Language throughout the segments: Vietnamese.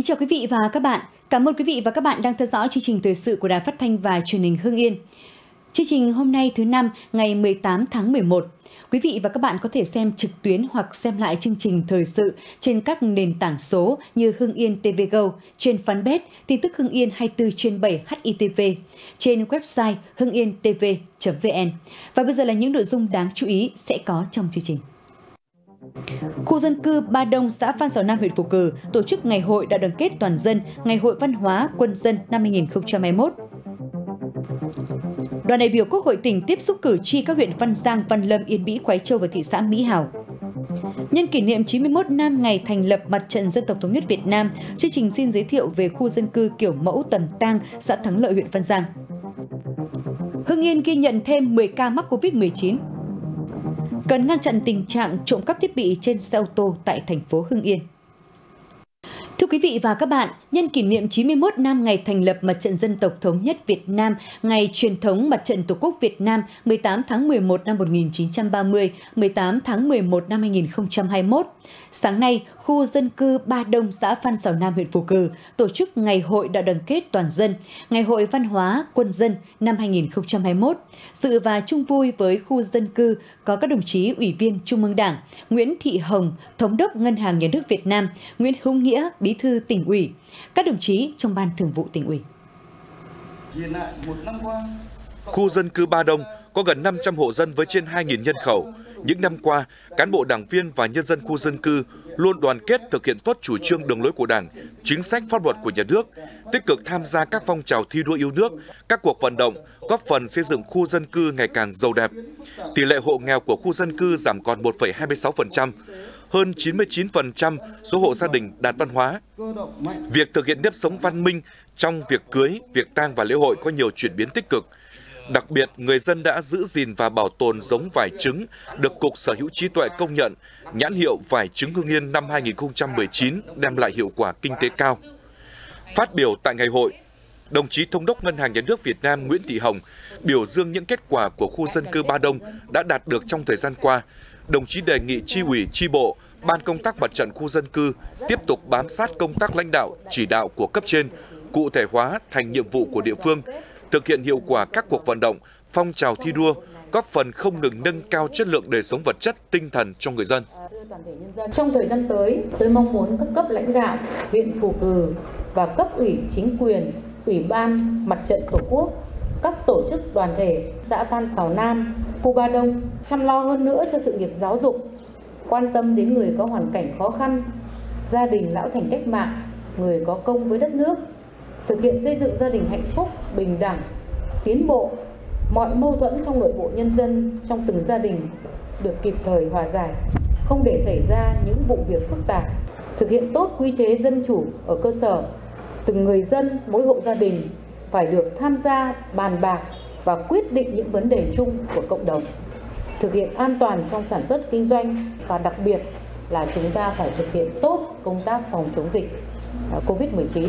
Kính chào quý vị và các bạn. Cảm ơn quý vị và các bạn đang theo dõi chương trình thời sự của Đài Phát thanh và Truyền hình Hưng Yên. Chương trình hôm nay thứ Năm, ngày 18 tháng 11. Quý vị và các bạn có thể xem trực tuyến hoặc xem lại chương trình thời sự trên các nền tảng số như Hưng Yên TV Go, trên fanpage tin tức Hưng Yên 24/7 HITV, trên website hưng-yên-tv.vn. Và bây giờ là những nội dung đáng chú ý sẽ có trong chương trình. Khu dân cư Ba Đông, xã Phan Xào Nam, huyện Phù Cử tổ chức Ngày hội Đại đoàn kết toàn dân, Ngày hội văn hóa quân dân năm 2021. Đoàn đại biểu Quốc hội tỉnh tiếp xúc cử tri các huyện Văn Giang, Văn Lâm, Yên Mỹ, Khoái Châu và thị xã Mỹ Hào. Nhân kỷ niệm 91 năm ngày thành lập Mặt trận Dân tộc Thống nhất Việt Nam, chương trình xin giới thiệu về khu dân cư kiểu mẫu Tần Tang, xã Thắng Lợi, huyện Văn Giang. Hưng Yên ghi nhận thêm 10 ca mắc Covid-19. Cần ngăn chặn tình trạng trộm cắp thiết bị trên xe ô tô tại thành phố Hưng Yên. Thưa quý vị và các bạn, nhân kỷ niệm 91 năm ngày thành lập Mặt trận Dân tộc Thống nhất Việt Nam, ngày truyền thống Mặt trận Tổ quốc Việt Nam 18 tháng 11 năm 1930, 18 tháng 11 năm 2021, sáng nay, khu dân cư Ba Đông, xã Phan Xào Nam, huyện Phù Cử tổ chức Ngày hội Đại đoàn kết toàn dân, Ngày hội văn hóa quân dân năm 2021. Dự và chung vui với khu dân cư có các đồng chí Ủy viên Trung ương Đảng, Nguyễn Thị Hồng, Thống đốc Ngân hàng Nhà nước Việt Nam, Nguyễn Hữu Nghĩa, Bí thư Tỉnh ủy, các đồng chí trong Ban Thường vụ Tỉnh ủy. Khu dân cư Ba Đông có gần 500 hộ dân với trên 2.000 nhân khẩu. Những năm qua, cán bộ đảng viên và nhân dân khu dân cư luôn đoàn kết thực hiện tốt chủ trương đường lối của Đảng, chính sách pháp luật của nhà nước, tích cực tham gia các phong trào thi đua yêu nước, các cuộc vận động, góp phần xây dựng khu dân cư ngày càng giàu đẹp. Tỷ lệ hộ nghèo của khu dân cư giảm còn 1,26%. Hơn 99% số hộ gia đình đạt văn hóa. Việc thực hiện nếp sống văn minh trong việc cưới, việc tang và lễ hội có nhiều chuyển biến tích cực. Đặc biệt, người dân đã giữ gìn và bảo tồn giống vải trứng được Cục Sở hữu trí tuệ công nhận, nhãn hiệu vải trứng Hưng Yên năm 2019 đem lại hiệu quả kinh tế cao. Phát biểu tại ngày hội, đồng chí Thống đốc Ngân hàng Nhà nước Việt Nam Nguyễn Thị Hồng biểu dương những kết quả của khu dân cư Ba Đông đã đạt được trong thời gian qua. Đồng chí đề nghị chi ủy, chi bộ, ban công tác mặt trận khu dân cư tiếp tục bám sát công tác lãnh đạo, chỉ đạo của cấp trên, cụ thể hóa thành nhiệm vụ của địa phương, thực hiện hiệu quả các cuộc vận động, phong trào thi đua, góp phần không ngừng nâng cao chất lượng đời sống vật chất, tinh thần cho người dân. Trong thời gian tới, tôi mong muốn các cấp lãnh đạo huyện Phù Cử và cấp ủy chính quyền, Ủy ban Mặt trận Tổ quốc, các tổ chức đoàn thể xã Phan Xào Nam, khu Ba Đông chăm lo hơn nữa cho sự nghiệp giáo dục, quan tâm đến người có hoàn cảnh khó khăn, gia đình lão thành cách mạng, người có công với đất nước, thực hiện xây dựng gia đình hạnh phúc, bình đẳng, tiến bộ, mọi mâu thuẫn trong nội bộ nhân dân trong từng gia đình được kịp thời hòa giải, không để xảy ra những vụ việc phức tạp, thực hiện tốt quy chế dân chủ ở cơ sở, từng người dân, mỗi hộ gia đình phải được tham gia bàn bạc và quyết định những vấn đề chung của cộng đồng, thực hiện an toàn trong sản xuất kinh doanh và đặc biệt là chúng ta phải thực hiện tốt công tác phòng chống dịch Covid-19.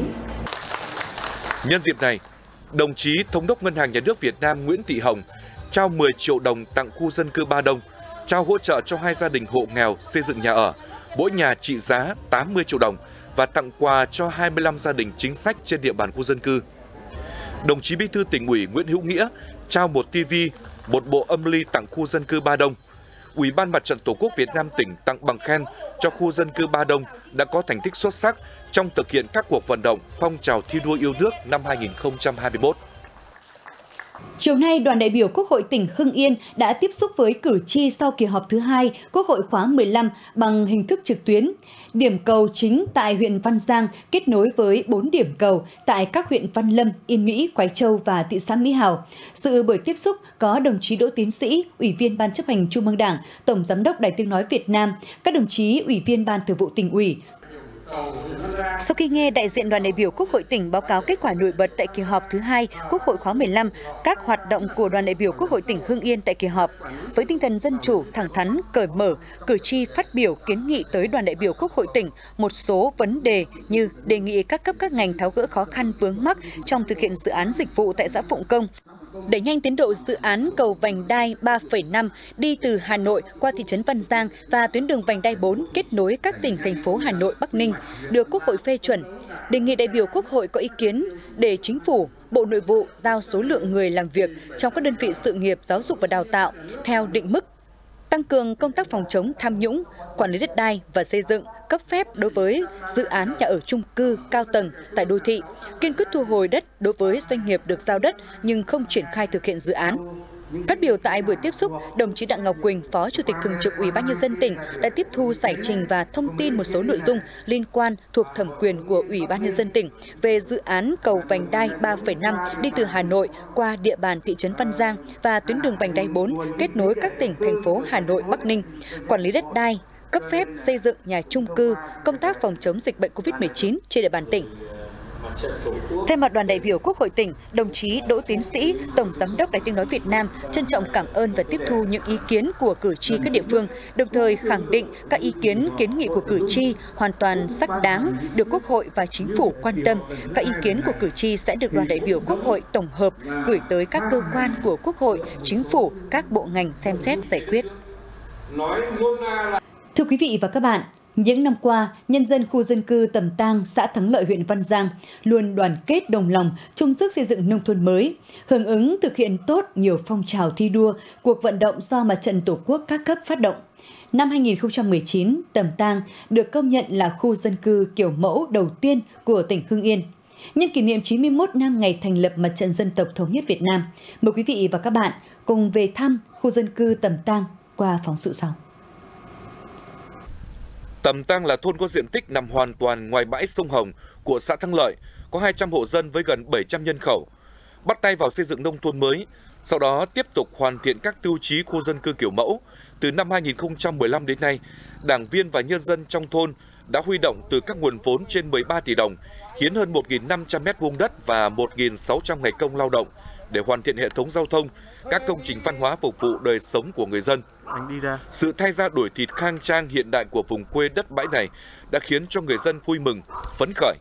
Nhân dịp này, đồng chí Thống đốc Ngân hàng Nhà nước Việt Nam Nguyễn Thị Hồng trao 10 triệu đồng tặng khu dân cư Ba Đông, trao hỗ trợ cho 2 gia đình hộ nghèo xây dựng nhà ở, mỗi nhà trị giá 80 triệu đồng và tặng quà cho 25 gia đình chính sách trên địa bàn khu dân cư. Đồng chí Bí thư Tỉnh ủy Nguyễn Hữu Nghĩa trao 1 TV, 1 bộ âm ly tặng khu dân cư Ba Đông. Ủy ban Mặt trận Tổ quốc Việt Nam tỉnh tặng bằng khen cho khu dân cư Ba Đông đã có thành tích xuất sắc trong thực hiện các cuộc vận động phong trào thi đua yêu nước năm 2021. Chiều nay, đoàn đại biểu Quốc hội tỉnh Hưng Yên đã tiếp xúc với cử tri sau kỳ họp thứ 2 Quốc hội khóa 15 bằng hình thức trực tuyến. Điểm cầu chính tại huyện Văn Giang kết nối với 4 điểm cầu tại các huyện Văn Lâm, Yên Mỹ, Khoái Châu và thị xã Mỹ Hào. Dự buổi tiếp xúc có đồng chí Đỗ Tiến Sĩ, Ủy viên Ban chấp hành Trung ương Đảng, Tổng Giám đốc Đài Tiếng nói Việt Nam, các đồng chí Ủy viên Ban Thường vụ Tỉnh ủy. Sau khi nghe đại diện đoàn đại biểu Quốc hội tỉnh báo cáo kết quả nổi bật tại kỳ họp thứ 2 Quốc hội khóa 15, các hoạt động của đoàn đại biểu Quốc hội tỉnh Hưng Yên tại kỳ họp, với tinh thần dân chủ, thẳng thắn, cởi mở, cử tri phát biểu kiến nghị tới đoàn đại biểu Quốc hội tỉnh một số vấn đề như đề nghị các cấp các ngành tháo gỡ khó khăn vướng mắc trong thực hiện dự án dịch vụ tại xã Phụng Công, đẩy nhanh tiến độ dự án cầu vành đai 3,5 đi từ Hà Nội qua thị trấn Văn Giang và tuyến đường vành đai 4 kết nối các tỉnh, thành phố Hà Nội, Bắc Ninh được Quốc hội phê chuẩn. Đề nghị đại biểu Quốc hội có ý kiến để Chính phủ, Bộ Nội vụ giao số lượng người làm việc trong các đơn vị sự nghiệp giáo dục và đào tạo theo định mức, tăng cường công tác phòng chống tham nhũng, quản lý đất đai và xây dựng, cấp phép đối với dự án nhà ở chung cư cao tầng tại đô thị, kiên quyết thu hồi đất đối với doanh nghiệp được giao đất nhưng không triển khai thực hiện dự án. Phát biểu tại buổi tiếp xúc, đồng chí Đặng Ngọc Quỳnh, Phó Chủ tịch Thường trực Ủy ban Nhân dân tỉnh đã tiếp thu giải trình và thông tin một số nội dung liên quan thuộc thẩm quyền của Ủy ban Nhân dân tỉnh về dự án cầu vành đai 3,5 đi từ Hà Nội qua địa bàn thị trấn Văn Giang và tuyến đường vành đai 4 kết nối các tỉnh, thành phố Hà Nội, Bắc Ninh, quản lý đất đai, cấp phép xây dựng nhà chung cư, công tác phòng chống dịch bệnh COVID-19 trên địa bàn tỉnh. Thay mặt đoàn đại biểu Quốc hội tỉnh, đồng chí Đỗ Tiến Sĩ, Tổng Giám đốc Đài Tiếng nói Việt Nam trân trọng cảm ơn và tiếp thu những ý kiến của cử tri các địa phương, đồng thời khẳng định các ý kiến kiến nghị của cử tri hoàn toàn xác đáng, được Quốc hội và Chính phủ quan tâm. Các ý kiến của cử tri sẽ được đoàn đại biểu Quốc hội tổng hợp gửi tới các cơ quan của Quốc hội, Chính phủ, các bộ ngành xem xét giải quyết. Thưa quý vị và các bạn, những năm qua, nhân dân khu dân cư Tầm Tang, xã Thắng Lợi, huyện Văn Giang luôn đoàn kết đồng lòng, chung sức xây dựng nông thôn mới, hưởng ứng thực hiện tốt nhiều phong trào thi đua, cuộc vận động do Mặt trận Tổ quốc các cấp phát động. Năm 2019, Tầm Tang được công nhận là khu dân cư kiểu mẫu đầu tiên của tỉnh Hưng Yên. Nhân kỷ niệm 91 năm ngày thành lập Mặt trận Dân tộc Thống nhất Việt Nam, mời quý vị và các bạn cùng về thăm khu dân cư Tầm Tang qua phóng sự sau. Tầm Tang là thôn có diện tích nằm hoàn toàn ngoài bãi sông Hồng của xã Thắng Lợi, có 200 hộ dân với gần 700 nhân khẩu. Bắt tay vào xây dựng nông thôn mới, sau đó tiếp tục hoàn thiện các tiêu chí khu dân cư kiểu mẫu. Từ năm 2015 đến nay, đảng viên và nhân dân trong thôn đã huy động từ các nguồn vốn trên 13 tỷ đồng, hiến hơn 1.500 m² đất và 1.600 ngày công lao động để hoàn thiện hệ thống giao thông, các công trình văn hóa phục vụ đời sống của người dân. Sự thay ra đổi thịt khang trang hiện đại của vùng quê đất bãi này đã khiến cho người dân vui mừng, phấn khởi.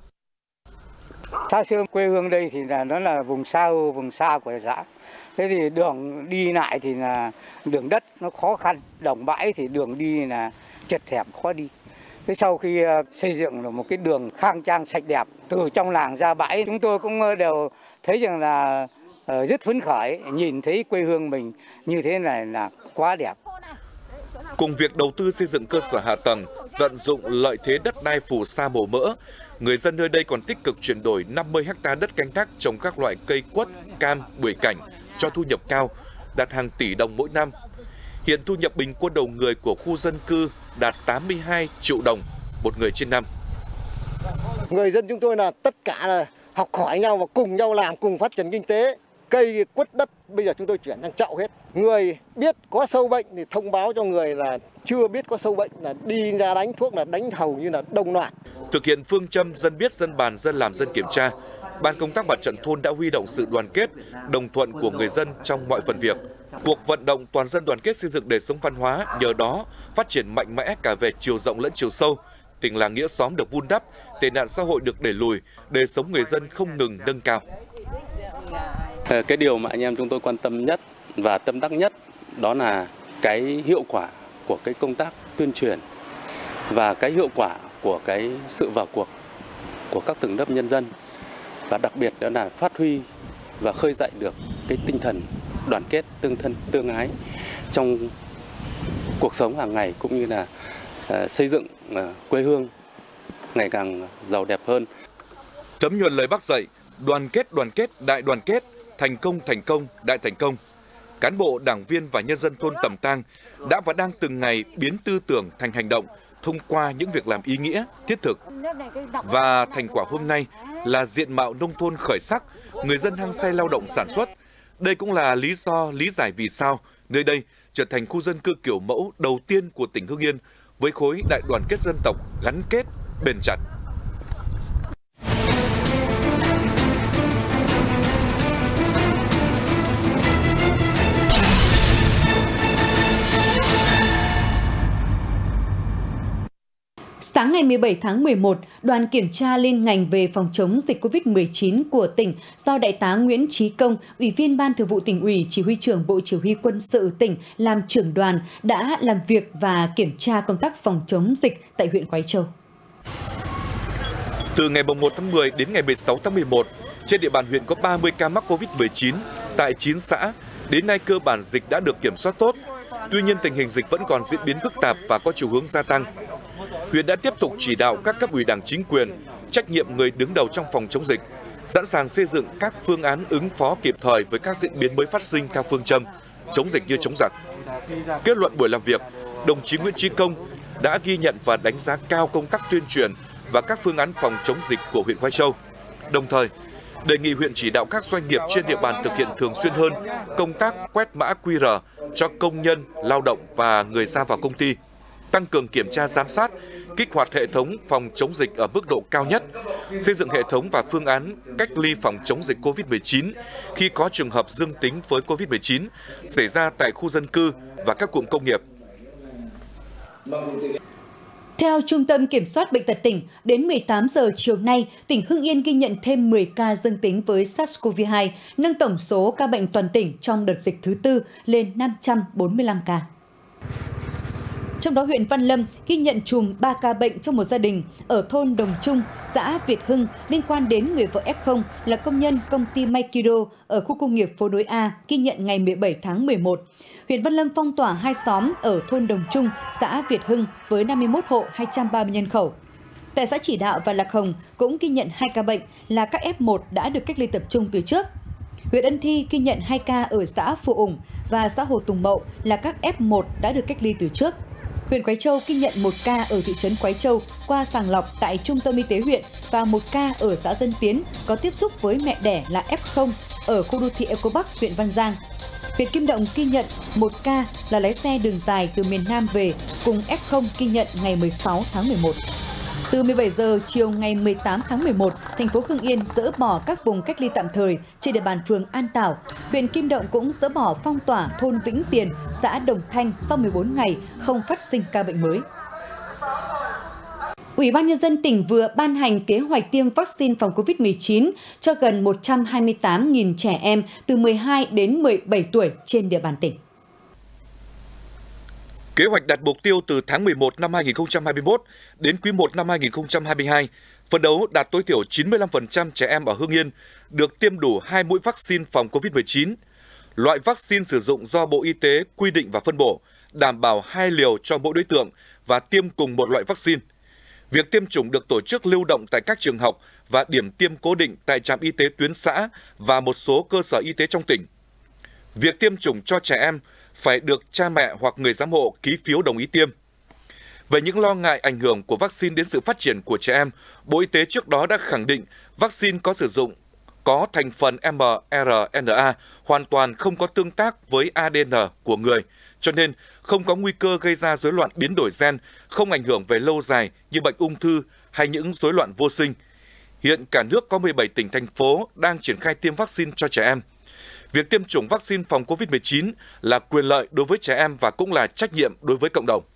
Xa xưa quê hương đây thì nó là vùng xa của xã. Thế thì đường đi lại thì là đường đất nó khó khăn, đồng bãi thì đường đi là chật hẹp khó đi. Thế sau khi xây dựng được một cái đường khang trang sạch đẹp từ trong làng ra bãi, chúng tôi cũng đều thấy rằng là rất phấn khởi, nhìn thấy quê hương mình như thế này là quá đẹp. Cùng việc đầu tư xây dựng cơ sở hạ tầng, tận dụng lợi thế đất đai phù sa màu mỡ, người dân nơi đây còn tích cực chuyển đổi 50 ha đất canh tác trồng các loại cây quất, cam, bưởi cảnh cho thu nhập cao, đạt hàng tỷ đồng mỗi năm. Hiện thu nhập bình quân đầu người của khu dân cư đạt 82 triệu đồng một người trên năm. Người dân chúng tôi là tất cả là học hỏi nhau và cùng nhau làm, cùng phát triển kinh tế. Cây quất đất bây giờ chúng tôi chuyển sang chậu hết. Người biết có sâu bệnh thì thông báo cho người là chưa biết có sâu bệnh là đi ra đánh thuốc, là đánh hầu như là đồng loạt. Thực hiện phương châm dân biết, dân bàn, dân làm, dân kiểm tra, Ban công tác mặt trận thôn đã huy động sự đoàn kết, đồng thuận của người dân trong mọi phần việc. Cuộc vận động toàn dân đoàn kết xây dựng đời sống văn hóa nhờ đó phát triển mạnh mẽ cả về chiều rộng lẫn chiều sâu. Tình làng nghĩa xóm được vun đắp, tệ nạn xã hội được đẩy lùi, đời sống người dân không ngừng nâng cao. Cái điều mà anh em chúng tôi quan tâm nhất và tâm đắc nhất đó là cái hiệu quả của cái công tác tuyên truyền và cái hiệu quả của cái sự vào cuộc của các tầng lớp nhân dân, và đặc biệt đó là phát huy và khơi dậy được cái tinh thần đoàn kết, tương thân, tương ái trong cuộc sống hàng ngày, cũng như là xây dựng quê hương ngày càng giàu đẹp hơn. Thấm nhuần lời Bác dạy, đoàn kết, đại đoàn kết, thành công, đại thành công. Cán bộ, đảng viên và nhân dân thôn Tầm Tang đã và đang từng ngày biến tư tưởng thành hành động thông qua những việc làm ý nghĩa, thiết thực. Và thành quả hôm nay là diện mạo nông thôn khởi sắc, người dân hăng say lao động sản xuất. Đây cũng là lý giải vì sao nơi đây trở thành khu dân cư kiểu mẫu đầu tiên của tỉnh Hưng Yên với khối đại đoàn kết dân tộc gắn kết, bền chặt. Sáng Sáng ngày 17 tháng 11, đoàn kiểm tra liên ngành về phòng chống dịch COVID-19 của tỉnh do Đại tá Nguyễn Chí Công, Ủy viên Ban Thường vụ Tỉnh ủy, Chỉ huy trưởng Bộ Chỉ huy Quân sự tỉnh làm trưởng đoàn đã làm việc và kiểm tra công tác phòng chống dịch tại huyện Khoái Châu. Từ ngày 1 tháng 10 đến ngày 16 tháng 11, trên địa bàn huyện có 30 ca mắc COVID-19 tại 9 xã. Đến nay cơ bản dịch đã được kiểm soát tốt. Tuy nhiên tình hình dịch vẫn còn diễn biến phức tạp và có chiều hướng gia tăng. Huyện đã tiếp tục chỉ đạo các cấp ủy Đảng, chính quyền, trách nhiệm người đứng đầu trong phòng chống dịch, sẵn sàng xây dựng các phương án ứng phó kịp thời với các diễn biến mới phát sinh theo phương châm chống dịch như chống giặc. Kết luận buổi làm việc, đồng chí Nguyễn Chí Công đã ghi nhận và đánh giá cao công tác tuyên truyền và các phương án phòng chống dịch của huyện Khoái Châu. Đồng thời, đề nghị huyện chỉ đạo các doanh nghiệp trên địa bàn thực hiện thường xuyên hơn công tác quét mã QR cho công nhân, lao động và người ra vào công ty, tăng cường kiểm tra giám sát, kích hoạt hệ thống phòng chống dịch ở mức độ cao nhất, xây dựng hệ thống và phương án cách ly phòng chống dịch COVID-19 khi có trường hợp dương tính với COVID-19 xảy ra tại khu dân cư và các cụm công nghiệp. Theo Trung tâm Kiểm soát Bệnh tật tỉnh, đến 18 giờ chiều nay, tỉnh Hưng Yên ghi nhận thêm 10 ca dương tính với SARS-CoV-2, nâng tổng số ca bệnh toàn tỉnh trong đợt dịch thứ tư lên 545 ca. Trong đó huyện Văn Lâm ghi nhận chùm 3 ca bệnh trong một gia đình ở thôn Đồng Trung, xã Việt Hưng liên quan đến người vợ F0 là công nhân công ty Maikido ở khu công nghiệp Phố Nối A ghi nhận ngày 17 tháng 11. Huyện Văn Lâm phong tỏa 2 xóm ở thôn Đồng Trung, xã Việt Hưng với 51 hộ 230 nhân khẩu. Tại xã Chỉ Đạo và Lạc Hồng cũng ghi nhận 2 ca bệnh là các F1 đã được cách ly tập trung từ trước. Huyện Ân Thi ghi nhận 2 ca ở xã Phù Ủng và xã Hồ Tùng Mậu là các F1 đã được cách ly từ trước. Huyện Khoái Châu ghi nhận 1 ca ở thị trấn Khoái Châu qua sàng lọc tại Trung tâm Y tế huyện và 1 ca ở xã Dân Tiến có tiếp xúc với mẹ đẻ là F0 ở khu đô thị Eco Bắc, huyện Văn Giang. Huyện Kim Động ghi nhận 1 ca là lái xe đường dài từ miền Nam về cùng F0 ghi nhận ngày 16 tháng 11. Từ 17 giờ chiều ngày 18 tháng 11, thành phố Hưng Yên dỡ bỏ các vùng cách ly tạm thời trên địa bàn phường An Tảo. Huyện Kim Động cũng dỡ bỏ phong tỏa thôn Vĩnh Tiền, xã Đồng Thanh sau 14 ngày không phát sinh ca bệnh mới. Ủy ban Nhân dân tỉnh vừa ban hành kế hoạch tiêm vaccine phòng COVID-19 cho gần 128.000 trẻ em từ 12 đến 17 tuổi trên địa bàn tỉnh. Kế hoạch đặt mục tiêu từ tháng 11 năm 2021 đến quý 1 năm 2022, phấn đấu đạt tối thiểu 95% trẻ em ở Hưng Yên được tiêm đủ 2 mũi vaccine phòng COVID-19. Loại vaccine sử dụng do Bộ Y tế quy định và phân bổ, đảm bảo 2 liều cho mỗi đối tượng và tiêm cùng một loại vaccine. Việc tiêm chủng được tổ chức lưu động tại các trường học và điểm tiêm cố định tại trạm y tế tuyến xã và một số cơ sở y tế trong tỉnh. Việc tiêm chủng cho trẻ em phải được cha mẹ hoặc người giám hộ ký phiếu đồng ý tiêm. Về những lo ngại ảnh hưởng của vaccine đến sự phát triển của trẻ em, Bộ Y tế trước đó đã khẳng định vaccine có thành phần mRNA hoàn toàn không có tương tác với ADN của người, cho nên không có nguy cơ gây ra rối loạn biến đổi gen, không ảnh hưởng về lâu dài như bệnh ung thư hay những rối loạn vô sinh. Hiện cả nước có 17 tỉnh, thành phố đang triển khai tiêm vaccine cho trẻ em. Việc tiêm chủng vaccine phòng COVID-19 là quyền lợi đối với trẻ em và cũng là trách nhiệm đối với cộng đồng.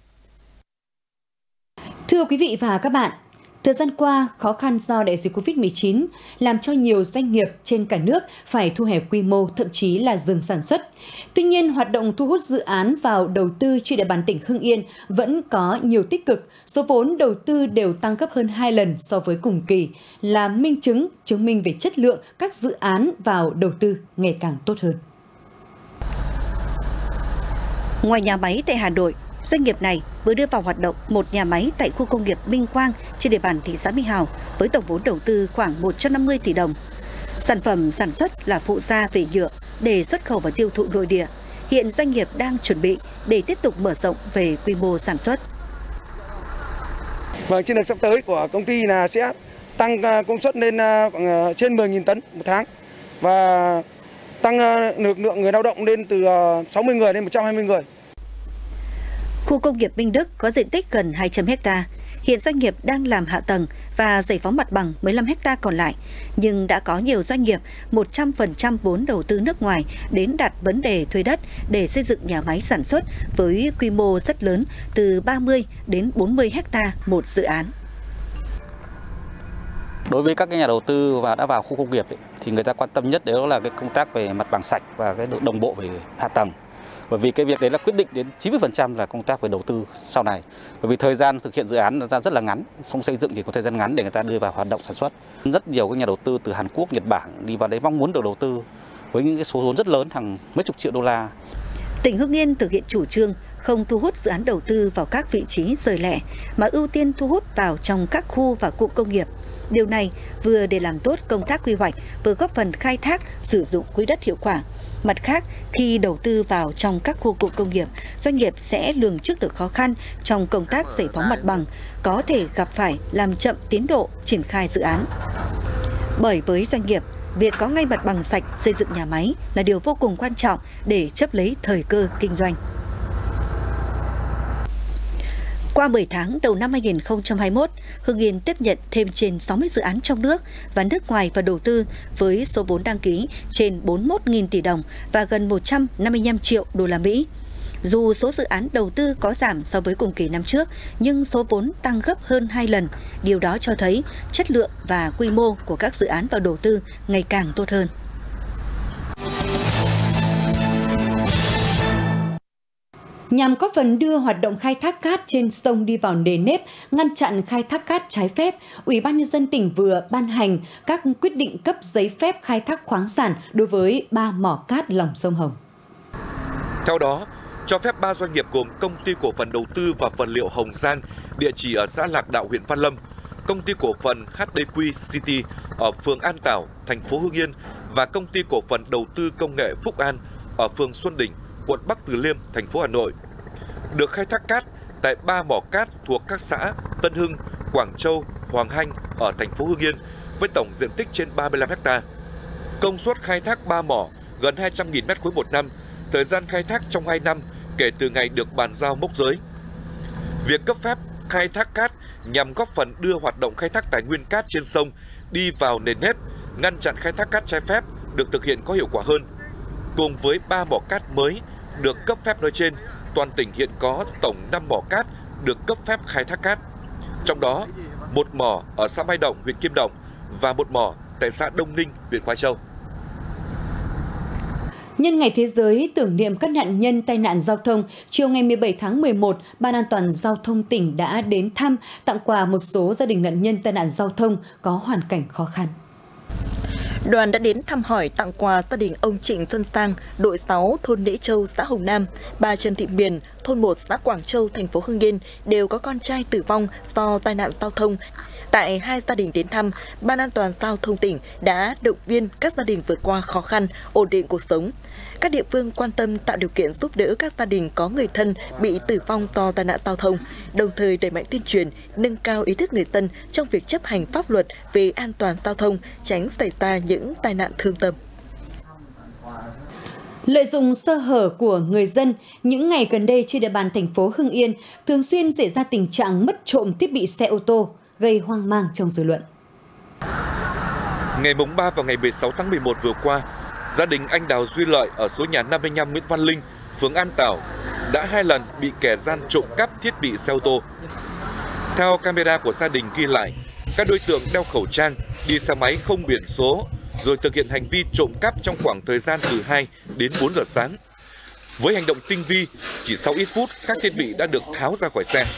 Thưa quý vị và các bạn, thời gian qua, khó khăn do đại dịch COVID-19 làm cho nhiều doanh nghiệp trên cả nước phải thu hẹp quy mô, thậm chí là dừng sản xuất. Tuy nhiên, hoạt động thu hút dự án vào đầu tư trên địa bàn tỉnh Hưng Yên vẫn có nhiều tích cực. Số vốn đầu tư đều tăng gấp hơn 2 lần so với cùng kỳ, là minh chứng chứng minh về chất lượng các dự án vào đầu tư ngày càng tốt hơn. Ngoài nhà máy tại Hà Nội, doanh nghiệp này vừa đưa vào hoạt động một nhà máy tại khu công nghiệp Minh Quang trên địa bàn thị xã Mỹ Hào với tổng vốn đầu tư khoảng 150 tỷ đồng. Sản phẩm sản xuất là phụ gia về nhựa để xuất khẩu và tiêu thụ nội địa. Hiện doanh nghiệp đang chuẩn bị để tiếp tục mở rộng về quy mô sản xuất. Và chiến lược sắp tới của công ty là sẽ tăng công suất lên trên 10.000 tấn một tháng và tăng lực lượng người lao động lên từ 60 người lên 120 người. Khu công nghiệp Minh Đức có diện tích gần 200 ha. Hiện doanh nghiệp đang làm hạ tầng và giải phóng mặt bằng 15 ha còn lại, nhưng đã có nhiều doanh nghiệp 100% vốn đầu tư nước ngoài đến đặt vấn đề thuê đất để xây dựng nhà máy sản xuất với quy mô rất lớn từ 30 đến 40 ha một dự án. Đối với các cái nhà đầu tư và đã vào khu công nghiệp thì người ta quan tâm nhất đó là cái công tác về mặt bằng sạch và cái độ đồng bộ về hạ tầng. Bởi vì cái việc đấy là quyết định đến 90% là công tác về đầu tư sau này. Bởi vì thời gian thực hiện dự án ra rất là ngắn, xong xây dựng thì có thời gian ngắn để người ta đưa vào hoạt động sản xuất. Rất nhiều các nhà đầu tư từ Hàn Quốc, Nhật Bản đi vào đấy mong muốn được đầu tư với những cái số vốn rất lớn, hàng mấy chục triệu đô la. Tỉnh Hưng Yên thực hiện chủ trương không thu hút dự án đầu tư vào các vị trí rời lẻ mà ưu tiên thu hút vào trong các khu và cụm công nghiệp. Điều này vừa để làm tốt công tác quy hoạch, vừa góp phần khai thác, sử dụng quỹ đất hiệu quả. Mặt khác, khi đầu tư vào trong các khu cụm công nghiệp, doanh nghiệp sẽ lường trước được khó khăn trong công tác giải phóng mặt bằng, có thể gặp phải làm chậm tiến độ triển khai dự án. Bởi với doanh nghiệp, việc có ngay mặt bằng sạch xây dựng nhà máy là điều vô cùng quan trọng để chấp lấy thời cơ kinh doanh. Qua 10 tháng đầu năm 2021, Hưng Yên tiếp nhận thêm trên 60 dự án trong nước và nước ngoài vào đầu tư với số vốn đăng ký trên 41.000 tỷ đồng và gần 155 triệu đô la Mỹ. Dù số dự án đầu tư có giảm so với cùng kỳ năm trước, nhưng số vốn tăng gấp hơn 2 lần. Điều đó cho thấy chất lượng và quy mô của các dự án vào đầu tư ngày càng tốt hơn. Nhằm góp phần đưa hoạt động khai thác cát trên sông đi vào nề nếp, ngăn chặn khai thác cát trái phép, Ủy ban Nhân dân tỉnh vừa ban hành các quyết định cấp giấy phép khai thác khoáng sản đối với 3 mỏ cát lòng sông Hồng. Theo đó, cho phép 3 doanh nghiệp gồm Công ty cổ phần đầu tư và vật liệu Hồng Giang, địa chỉ ở xã Lạc Đạo, huyện Văn Lâm, Công ty cổ phần HDQ City ở phường An Tảo, thành phố Hưng Yên và Công ty cổ phần đầu tư công nghệ Phúc An ở phường Xuân Đỉnh, quận Bắc Từ Liêm, thành phố Hà Nội, được khai thác cát tại 3 mỏ cát thuộc các xã Tân Hưng, Quảng Châu, Hoàng Hanh ở thành phố Hưng Yên với tổng diện tích trên 35 ha. Công suất khai thác 3 mỏ gần 200.000 m3 một năm, thời gian khai thác trong 2 năm kể từ ngày được bàn giao mốc giới. Việc cấp phép khai thác cát nhằm góp phần đưa hoạt động khai thác tài nguyên cát trên sông đi vào nền nếp, ngăn chặn khai thác cát trái phép được thực hiện có hiệu quả hơn. Cùng với 3 mỏ cát mới được cấp phép nói trên, toàn tỉnh hiện có tổng 5 mỏ cát được cấp phép khai thác cát. Trong đó, 1 mỏ ở xã Mai Động, huyện Kim Động và 1 mỏ tại xã Đông Ninh, huyện Khoái Châu. Nhân ngày Thế giới tưởng niệm các nạn nhân tai nạn giao thông, chiều ngày 17 tháng 11, Ban An toàn Giao thông tỉnh đã đến thăm, tặng quà một số gia đình nạn nhân tai nạn giao thông có hoàn cảnh khó khăn. Đoàn đã đến thăm hỏi tặng quà gia đình ông Trịnh Xuân Sang, đội 6, thôn Nễ Châu, xã Hồng Nam, bà Trần Thị Miền, thôn 1, xã Quảng Châu, thành phố Hưng Yên đều có con trai tử vong do tai nạn giao thông. Tại hai gia đình đến thăm, Ban An toàn Giao thông tỉnh đã động viên các gia đình vượt qua khó khăn, ổn định cuộc sống. Các địa phương quan tâm tạo điều kiện giúp đỡ các gia đình có người thân bị tử vong do tai nạn giao thông, đồng thời đẩy mạnh tuyên truyền, nâng cao ý thức người dân trong việc chấp hành pháp luật về an toàn giao thông, tránh xảy ra những tai nạn thương tâm. Lợi dụng sơ hở của người dân, những ngày gần đây trên địa bàn thành phố Hưng Yên thường xuyên xảy ra tình trạng mất trộm thiết bị xe ô tô, gây hoang mang trong dư luận. Ngày mùng 3 và ngày 16 tháng 11 vừa qua, gia đình anh Đào Duy Lợi ở số nhà 55 Nguyễn Văn Linh, phường An Tảo đã 2 lần bị kẻ gian trộm cắp thiết bị xe ô tô. Theo camera của gia đình ghi lại, các đối tượng đeo khẩu trang, đi xe máy không biển số, rồi thực hiện hành vi trộm cắp trong khoảng thời gian từ 2 đến 4 giờ sáng. Với hành động tinh vi, chỉ sau ít phút các thiết bị đã được tháo ra khỏi xe.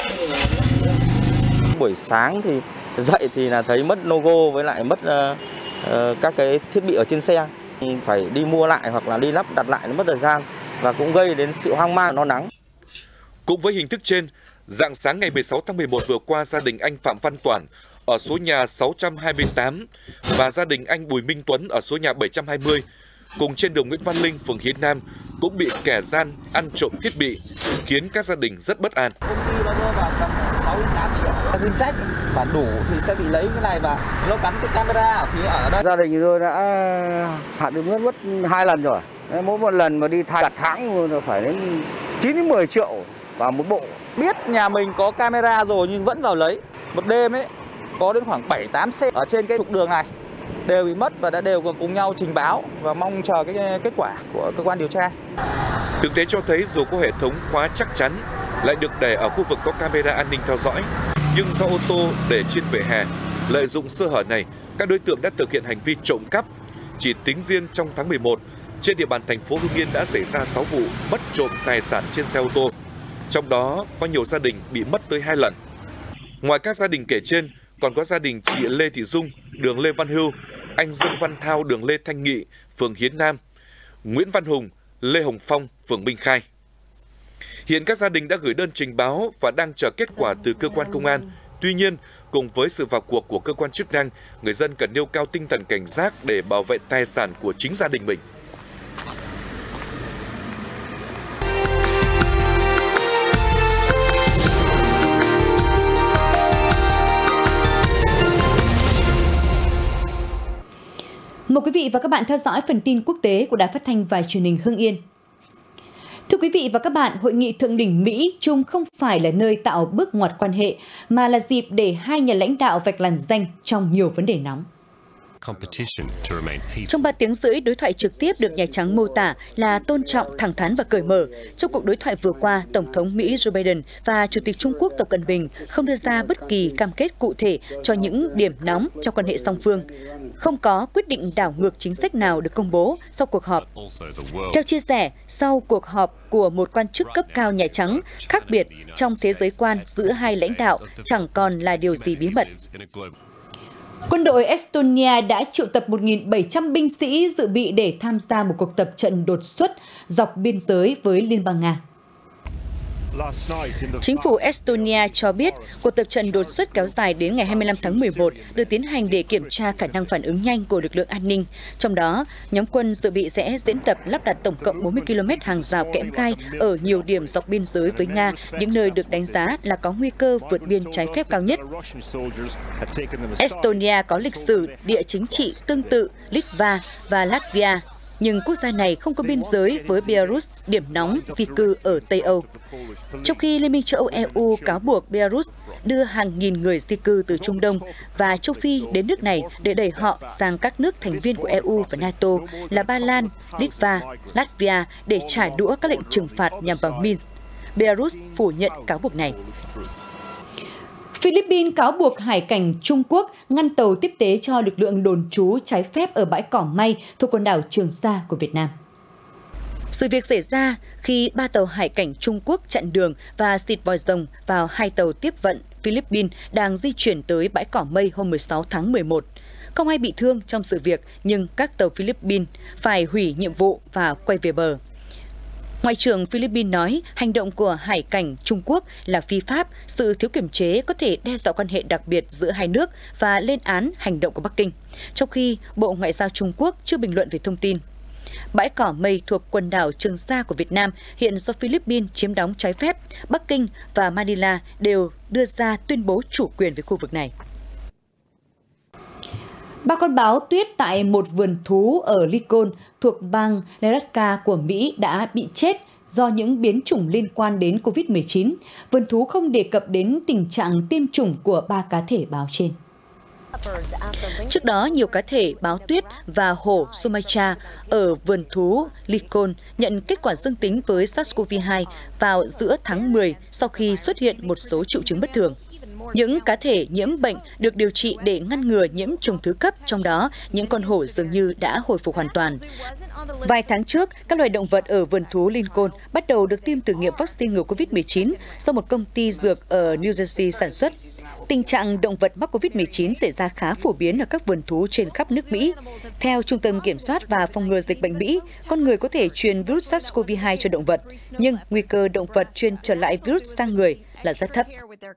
Buổi sáng thì dậy thì là thấy mất logo với lại mất các cái thiết bị ở trên xe. Phải đi mua lại hoặc là đi lắp đặt lại, nó mất thời gian và cũng gây đến sự hoang mang, lo lắng. Cũng với hình thức trên, rạng sáng ngày 16 tháng 11 vừa qua, gia đình anh Phạm Văn Toản ở số nhà 628 và gia đình anh Bùi Minh Tuấn ở số nhà 720 cùng trên đường Nguyễn Văn Linh, phường Hiến Nam cũng bị kẻ gian ăn trộm thiết bị, khiến các gia đình rất bất an. Công ty nó đưa vào tầm 6-8 triệu. Duyên trách bản đủ thì sẽ bị lấy cái này và nó gắn cái camera ở phía ở đây. Gia đình tôi đã hạn được mất 2 lần rồi. Mỗi một lần mà đi thay đặt hãng phải đến 9-10 triệu vào một bộ. Biết nhà mình có camera rồi nhưng vẫn vào lấy. Một đêm ấy có đến khoảng 7-8 xe ở trên cái trục đường này đều bị mất và đã đều cùng nhau trình báo và mong chờ cái kết quả của cơ quan điều tra. Thực tế cho thấy dù có hệ thống khóa chắc chắn lại được để ở khu vực có camera an ninh theo dõi, nhưng do ô tô để trên vỉa hè Lợi dụng sơ hở này, các đối tượng đã thực hiện hành vi trộm cắp. Chỉ tính riêng trong tháng 11, trên địa bàn thành phố Hưng Yên đã xảy ra 6 vụ mất trộm tài sản trên xe ô tô. Trong đó có nhiều gia đình bị mất tới 2 lần. Ngoài các gia đình kể trên, còn có gia đình chị Lê Thị Dung, đường Lê Văn Hưu, anh Dương Văn Thao, đường Lê Thanh Nghị, phường Hiến Nam, Nguyễn Văn Hùng, Lê Hồng Phong, phường Minh Khai. Hiện các gia đình đã gửi đơn trình báo và đang chờ kết quả từ cơ quan công an. Tuy nhiên, cùng với sự vào cuộc của cơ quan chức năng, người dân cần nêu cao tinh thần cảnh giác để bảo vệ tài sản của chính gia đình mình. Mời quý vị và các bạn theo dõi phần tin quốc tế của Đài Phát thanh và Truyền hình Hưng Yên. Thưa quý vị và các bạn, Hội nghị Thượng đỉnh Mỹ-Trung không phải là nơi tạo bước ngoặt quan hệ, mà là dịp để hai nhà lãnh đạo vạch làn ranh trong nhiều vấn đề nóng. Trong 3 tiếng rưỡi, đối thoại trực tiếp được Nhà Trắng mô tả là tôn trọng, thẳng thắn và cởi mở. Trong cuộc đối thoại vừa qua, Tổng thống Mỹ Joe Biden và Chủ tịch Trung Quốc Tập Cận Bình không đưa ra bất kỳ cam kết cụ thể cho những điểm nóng trong quan hệ song phương. Không có quyết định đảo ngược chính sách nào được công bố sau cuộc họp. Theo chia sẻ, sau cuộc họp của một quan chức cấp cao Nhà Trắng, khác biệt trong thế giới quan giữa hai lãnh đạo chẳng còn là điều gì bí mật. Quân đội Estonia đã triệu tập 1.700 binh sĩ dự bị để tham gia một cuộc tập trận đột xuất dọc biên giới với Liên bang Nga. Chính phủ Estonia cho biết cuộc tập trận đột xuất kéo dài đến ngày 25 tháng 11 được tiến hành để kiểm tra khả năng phản ứng nhanh của lực lượng an ninh. Trong đó, nhóm quân dự bị sẽ diễn tập lắp đặt tổng cộng 40 km hàng rào kẽm gai ở nhiều điểm dọc biên giới với Nga, những nơi được đánh giá là có nguy cơ vượt biên trái phép cao nhất. Estonia có lịch sử địa chính trị tương tự Litva và Latvia, nhưng quốc gia này không có biên giới với Belarus, điểm nóng di cư ở Tây Âu. Trong khi Liên minh châu Âu EU cáo buộc Belarus đưa hàng nghìn người di cư từ Trung Đông và châu Phi đến nước này để đẩy họ sang các nước thành viên của EU và NATO là Ba Lan, Litva, Latvia để trả đũa các lệnh trừng phạt nhằm vào Minsk. Belarus phủ nhận cáo buộc này. Philippines cáo buộc hải cảnh Trung Quốc ngăn tàu tiếp tế cho lực lượng đồn trú trái phép ở bãi cỏ May thuộc quần đảo Trường Sa của Việt Nam. Sự việc xảy ra khi 3 tàu hải cảnh Trung Quốc chặn đường và xịt vòi rồng vào 2 tàu tiếp vận Philippines đang di chuyển tới bãi cỏ May hôm 16 tháng 11. Không ai bị thương trong sự việc, nhưng các tàu Philippines phải hủy nhiệm vụ và quay về bờ. Ngoại trưởng Philippines nói hành động của hải cảnh Trung Quốc là phi pháp, sự thiếu kiểm chế có thể đe dọa quan hệ đặc biệt giữa hai nước và lên án hành động của Bắc Kinh, trong khi Bộ Ngoại giao Trung Quốc chưa bình luận về thông tin. Bãi cỏ May thuộc quần đảo Trường Sa của Việt Nam hiện do Philippines chiếm đóng trái phép. Bắc Kinh và Manila đều đưa ra tuyên bố chủ quyền về khu vực này. 3 con báo tuyết tại một vườn thú ở Lincoln thuộc bang Nebraska của Mỹ đã bị chết do những biến chủng liên quan đến COVID-19. Vườn thú không đề cập đến tình trạng tiêm chủng của 3 cá thể báo trên. Trước đó, nhiều cá thể báo tuyết và hổ Sumatra ở vườn thú Lincoln nhận kết quả dương tính với SARS-CoV-2 vào giữa tháng 10 sau khi xuất hiện một số triệu chứng bất thường. Những cá thể nhiễm bệnh được điều trị để ngăn ngừa nhiễm trùng thứ cấp, trong đó những con hổ dường như đã hồi phục hoàn toàn. Vài tháng trước, các loài động vật ở vườn thú Lincoln bắt đầu được tiêm thử nghiệm vaccine ngừa COVID-19 do một công ty dược ở New Jersey sản xuất. Tình trạng động vật mắc COVID-19 xảy ra khá phổ biến ở các vườn thú trên khắp nước Mỹ. Theo Trung tâm Kiểm soát và Phòng ngừa Dịch bệnh Mỹ, con người có thể truyền virus SARS-CoV-2 cho động vật, nhưng nguy cơ động vật truyền trở lại virus sang người là rất thấp.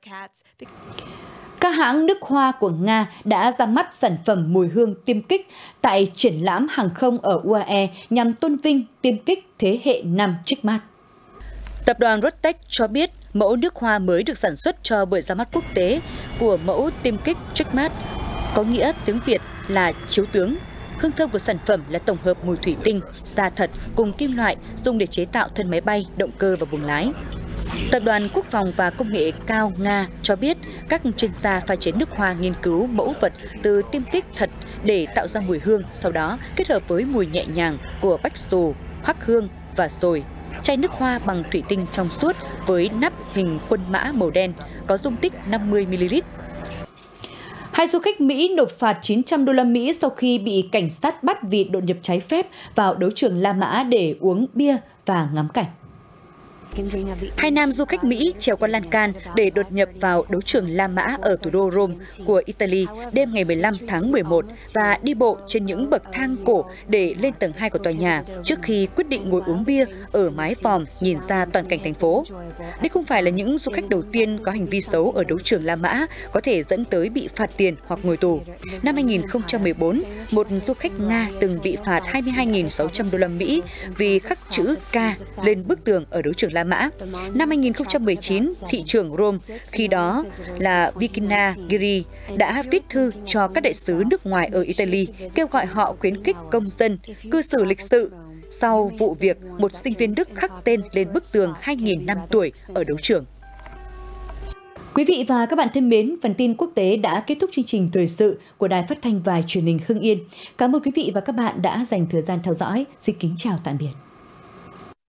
Các hãng nước hoa của Nga đã ra mắt sản phẩm mùi hương tiêm kích tại triển lãm hàng không ở UAE nhằm tôn vinh tiêm kích thế hệ 5 Chicmat. Tập đoàn Rostec cho biết mẫu nước hoa mới được sản xuất cho buổi ra mắt quốc tế của mẫu tiêm kích Chicmat, có nghĩa tiếng Việt là chiếu tướng. Hương thơm của sản phẩm là tổng hợp mùi thủy tinh, da thật cùng kim loại dùng để chế tạo thân máy bay, động cơ và buồng lái. Tập đoàn Quốc phòng và Công nghệ cao Nga cho biết các chuyên gia pha chế nước hoa nghiên cứu mẫu vật từ tiêm kích thật để tạo ra mùi hương, sau đó kết hợp với mùi nhẹ nhàng của bách xù, hoắc hương và dồi. Chai nước hoa bằng thủy tinh trong suốt với nắp hình quân mã màu đen, có dung tích 50 ml. Hai du khách Mỹ nộp phạt 900 đô la Mỹ sau khi bị cảnh sát bắt vì đột nhập trái phép vào đấu trường La Mã để uống bia và ngắm cảnh. Hai nam du khách Mỹ trèo qua lan can để đột nhập vào đấu trường La Mã ở thủ đô Rome của Italy đêm ngày 15 tháng 11 và đi bộ trên những bậc thang cổ để lên tầng 2 của tòa nhà trước khi quyết định ngồi uống bia ở mái vòm nhìn ra toàn cảnh thành phố. Đây không phải là những du khách đầu tiên có hành vi xấu ở đấu trường La Mã có thể dẫn tới bị phạt tiền hoặc ngồi tù. Năm 2014, một du khách Nga từng bị phạt 22.600 đô la Mỹ vì khắc chữ K lên bức tường ở đấu trường La Mã. Năm 2019, thị trưởng Rome, khi đó là Vikina Giri, đã viết thư cho các đại sứ nước ngoài ở Italy kêu gọi họ khuyến khích công dân cư xử lịch sự sau vụ việc một sinh viên Đức khắc tên lên bức tường 2.000 năm tuổi ở đấu trường. Quý vị và các bạn thân mến, phần tin quốc tế đã kết thúc chương trình thời sự của Đài Phát thanh và Truyền hình Hưng Yên. Cảm ơn quý vị và các bạn đã dành thời gian theo dõi. Xin kính chào tạm biệt.